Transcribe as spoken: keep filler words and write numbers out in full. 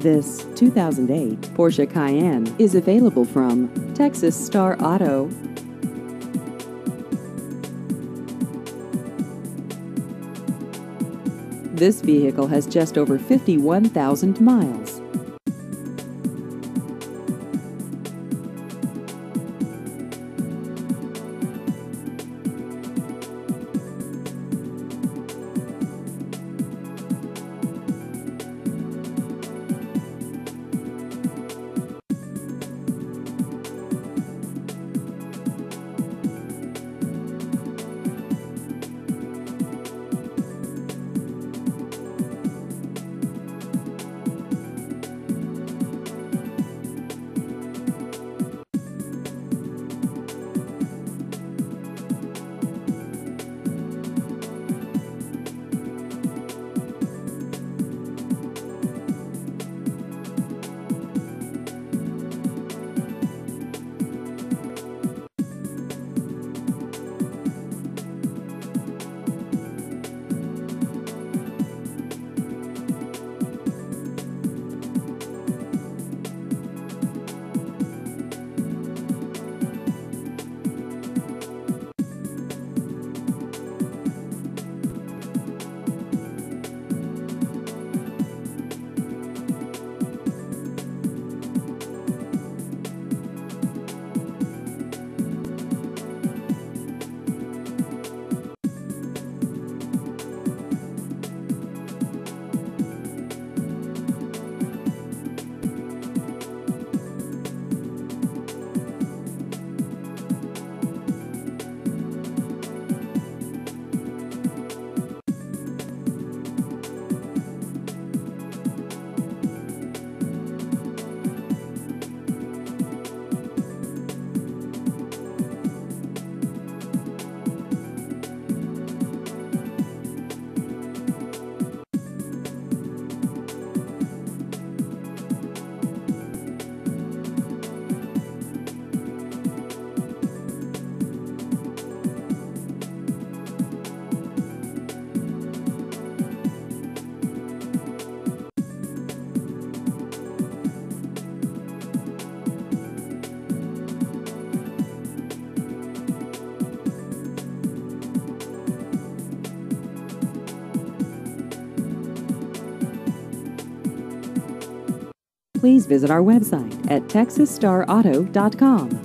This two thousand eight Porsche Cayenne is available from Texas Star Auto. This vehicle has just over fifty-one thousand miles. Please visit our website at texas star auto dot com.